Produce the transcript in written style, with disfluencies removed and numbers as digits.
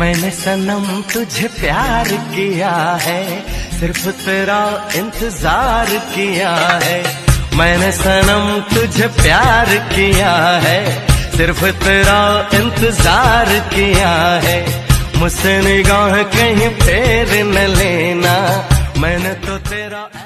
मैंने सनम तुझे प्यार किया है, सिर्फ तेरा इंतजार किया है। मैंने सनम तुझे प्यार किया है, सिर्फ तेरा इंतजार किया है। मुझसे निगाह कहीं फेर न लेना, मैंने तो तेरा